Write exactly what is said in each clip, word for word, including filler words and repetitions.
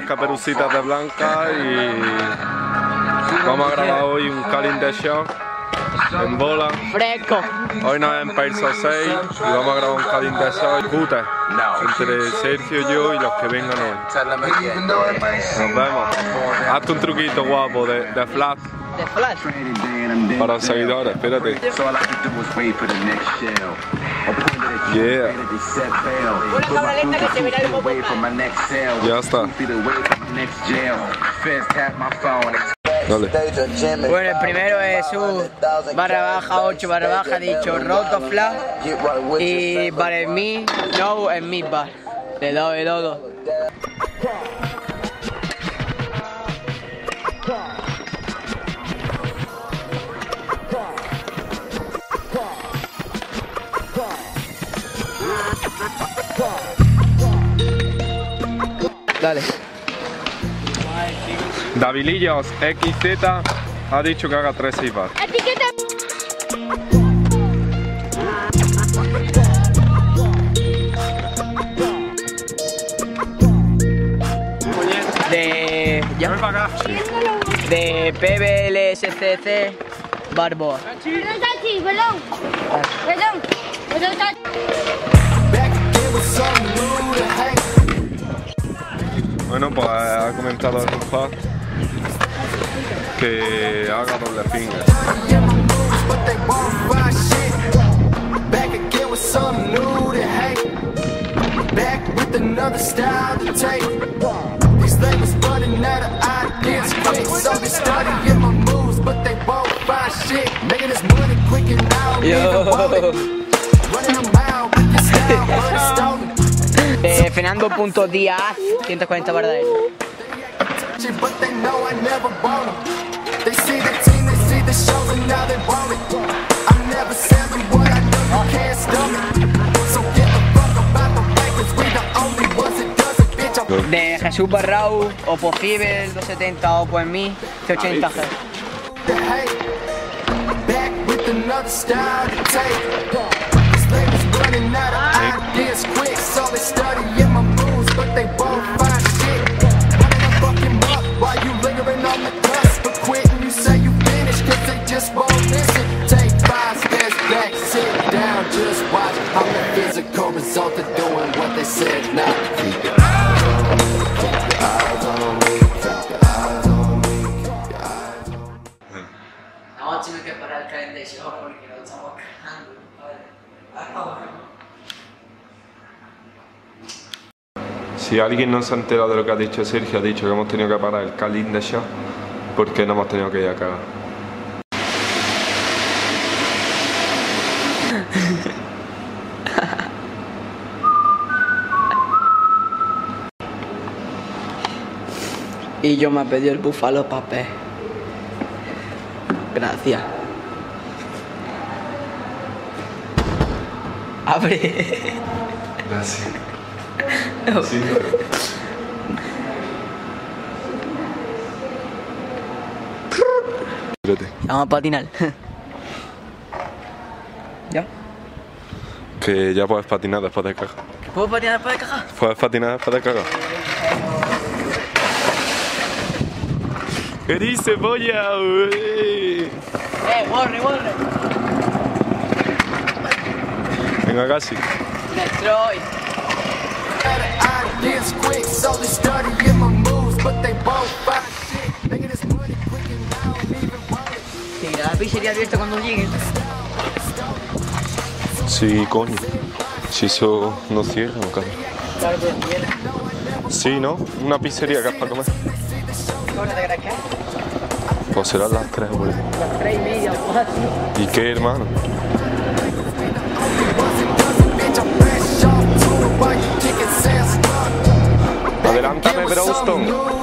caperucitas de blanca y vamos a grabar hoy un calendar show en bola. Fresco. Hoy nos en Perso seis y vamos a grabar un calendar show cute entre Sergio, yo y los que vengan hoy. Nos vemos. Hazte un truquito guapo de, de flash. De flash. Para los seguidores, espérate. Yeah. Una cámara lenta que se verá el poco. Ya está. Dale. Bueno, el primero es su barra baja ocho barra baja dicho roto flash y para mí no en mi bar. Le doy todo. Dale. Davilillos X Z ha dicho que haga tres seis bar. Etiqueta. De ya. De P B L S C C Barboa. Perdón, Sachi, perdón. Perdón. Perdón, Sachi. Bueno, pues ha comentado el compadre que haga doble finger. Eh, Fernando punto Díaz, ciento cuarenta barra de él. De Jesús Barrau, Oppo Fiber doscientos setenta, Oppo en mí, C ochenta G. Vamos a tener que parar el calendar show porque lo estamos cagando. Si alguien no se ha enterado de lo que ha dicho Sergio, ha dicho que hemos tenido que parar el calendar show porque no hemos tenido que ir a cagar. Y yo me he pedido el búfalo papel. Gracias. Abre. Gracias. No. Sí. Espérate. Vamos a patinar. ¿Ya? Que ya puedes patinar después de cagar. ¿Puedo patinar después de cagar? Puedes patinar después de cagar. ¿Qué dice, polla? Eh, borre, borre. Venga, casi. Destroy. ¿Seguirá la pizzería abierta cuando lleguen? Sí, coño. Si eso no cierra, no cabe. Claro que viene. Sí, ¿no? Una pizzería que es para comer. ¿Qué hora te crees que es? Pues serán las tres, por ahí. Las tres y media, cuatro. ¿Y qué, hermano? Adelántame, Browston.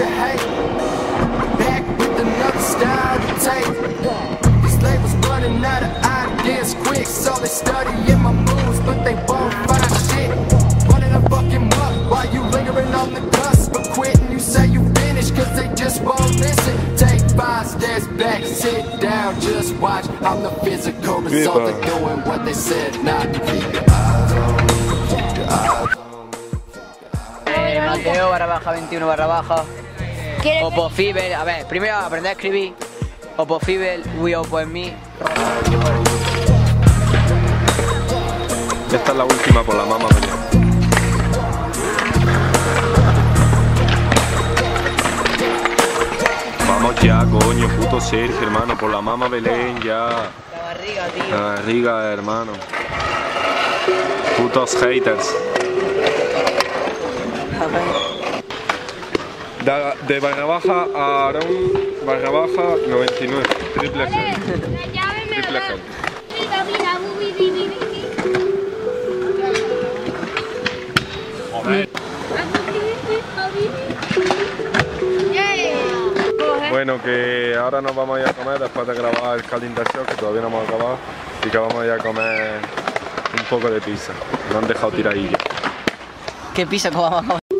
I'm the physical result of doing what they said not to keep your eyes on me, keep your eyes on me. Mateo barra baja veintiuno barra baja. ¿Quieres? Opofibel, a ver, primero aprender a escribir. Opofibel, we opo en mí. Esta es la última por la mama Belén. Vamos ya, coño, puto Sergio, hermano, por la mama Belén ya. La barriga, tío. La barriga, hermano. Putos haters. De, de barra baja a Aarón, barra baja noventa y nueve, triple G. Triple G. Bueno, que ahora nos vamos a ir a comer después de grabar el calendar show, que todavía no hemos acabado, y que vamos a ir a comer un poco de pizza. Nos han dejado tiradillo. ¿Qué pizza cómo vamos a comer?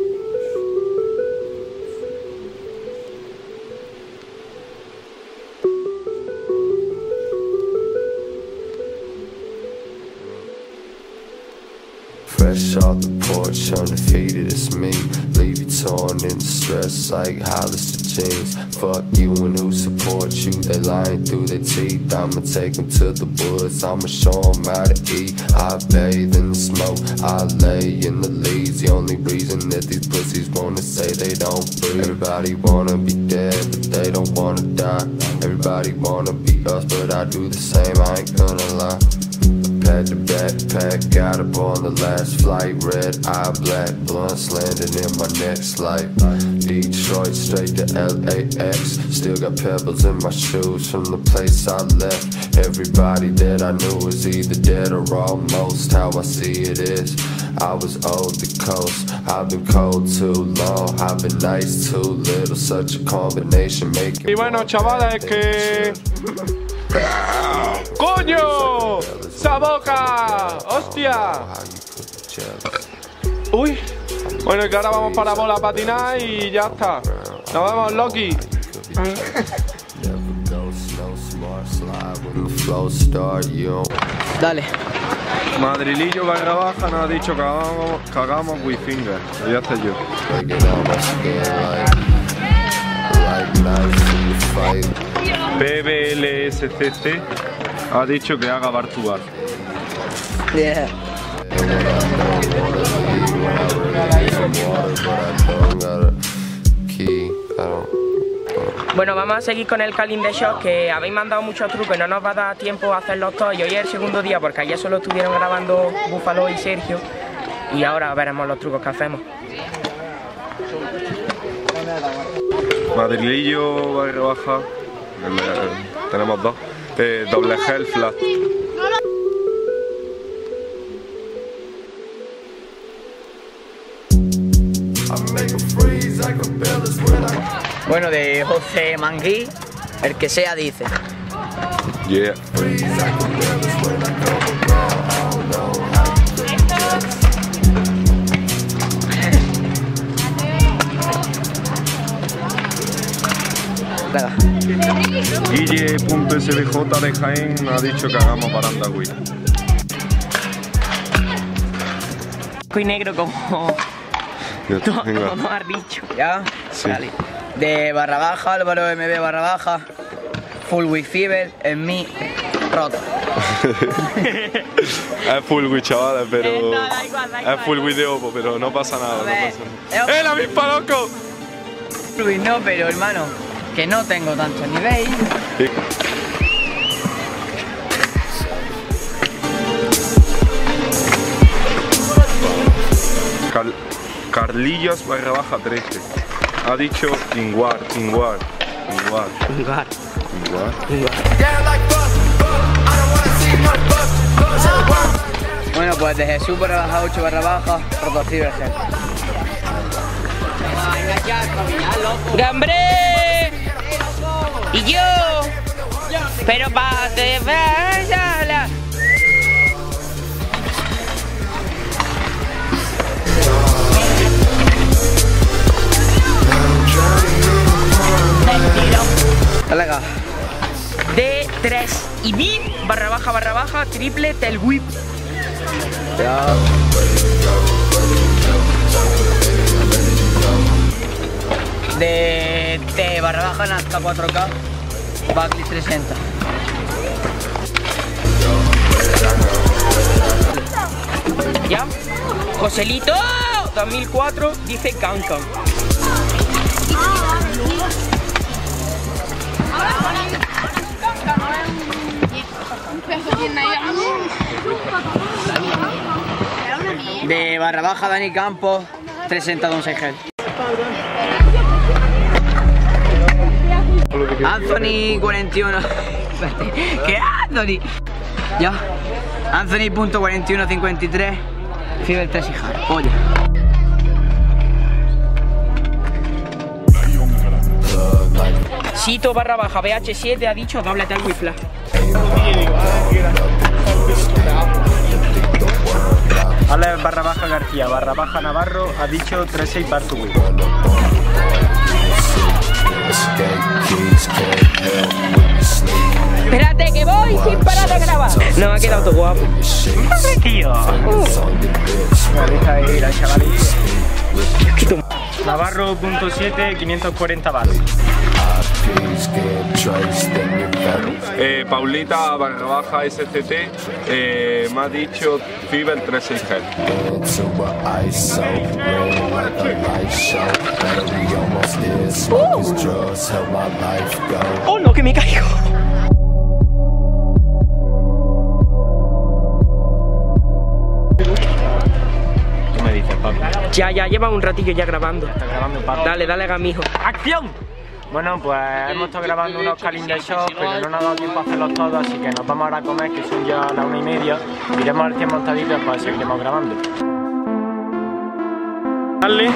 Fresh off the porch, undefeated, it's me. Leave you torn in distress like Hollister jeans. Fuck you and who support you, they lying through their teeth. I'ma take them to the woods, I'ma show them how to eat. I bathe in the smoke, I lay in the leaves. The only reason that these pussies wanna say they don't breathe. Everybody wanna be dead, but they don't wanna die. Everybody wanna be us, but I do the same, I ain't gonna lie. Packed the backpack, got up on the last flight. Red eye, black blunts landing in my next life. Detroit straight to L A X. Still got pebbles in my shoes from the place I left. Everybody that I knew was either dead or almost. How I see it is, I was old the coast. I've been cold too long, I've been nice too little. Such a combination making. Y bueno, chavales, que... ¡Coño! ¡Esa boca! ¡Hostia! Uy. Bueno, y que ahora vamos para bola a patinar y ya está. Nos vemos, Loki. Dale. Madrilillo barra baja nos ha dicho que hagamos, que hagamos with finger. Y ya está yo. P B L S C C ha dicho que haga bar to bar. Yeah. Bueno, vamos a seguir con el calendar show, que habéis mandado muchos trucos y no nos va a dar tiempo a hacerlos todos. Y hoy es el segundo día porque ayer solo estuvieron grabando Búfalo y Sergio. Y ahora veremos los trucos que hacemos. Madrilillo barra baja. El, tenemos dos. Eh, doble G el flat. Bueno, de José Mangui, el que sea dice. Yeah. Venga. Guille.sbj de Jaén ha dicho que hagamos barandagüí. Blanco y negro como tú no has dicho. ¿Ya? Sí. Vale. De barra baja, Álvaro M B barra baja. Full with fever, en mí, roto. Es full with chavales, pero... Eh, no, da igual, da igual. Es full with de Oppo, pero no pasa nada. No ver, pasa nada. eh, ¡Eh, la misma, loco! Full with no, pero hermano, que no tengo tanto nivel. Sí. Car Carlillos barra baja trece. Ha dicho Inguar, Inguar, Inguar. Inguar. Inguar. Bueno, pues de Jesús barra baja ocho barra baja, roto ciber. ¡Gambre! ¿Y yo? Pero pa' te la... Dale acá. D tres y B barra baja barra baja triple tel whip. Ya. De T barra baja Nazca cuatro K, Backlist trescientos sesenta. ¿Ya? Joselito, dos mil cuatro, dice Cancan. De barra baja Dani Campos, trescientos sesenta Don Seigel. Anthony cuarenta y uno. ¿Qué Anthony? Ya. Anthony punto cuarenta y uno cincuenta y tres. Fibel tres Hijal. Oye. Sito barra baja B H siete ha dicho doble tal Wifla. Ale barra baja García barra baja Navarro ha dicho tres seis bar to win. Espérate que voy sin parar de grabar. No, me ha quedado todo guapo. ¡Hombre, tío! Uh. Deja de ir al chavalín. Navarro punto siete, quinientos cuarenta bar. Eh, Paulita barra baja S C T eh, me ha dicho Fibel tres seis G. Uh. ¡Oh no, que me caigo! ¿Qué me dices, papi? Ya, ya, lleva un ratillo ya grabando. Ya está grabando, papi. Dale, dale, gamijo. ¡Acción! Bueno, pues hemos estado grabando unos calendar shows, pero no nos ha dado tiempo a hacerlos todos, así que nos vamos ahora a comer, que son ya las una y media. Iremos al cien montaditos y después seguiremos grabando. Dale.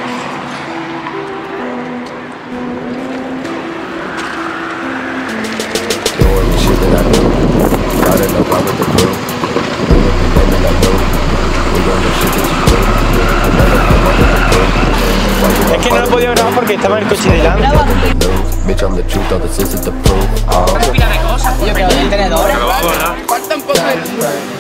Es que no lo he podido grabar porque estaba en el coche delante. Una pila de cosas. Yo creo que el tenedor. Falta un poco de...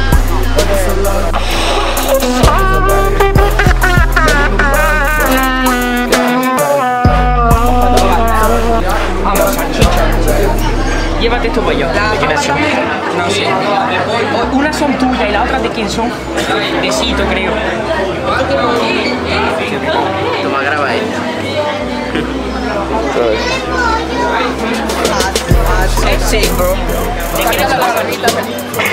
Llévate esto para yo. ¿De quiénes son? No sé. Unas son tuyas y las otras de quién son. De Sito, creo. Toma, graba ella. Sí, bro. ¿De quién es la barrita?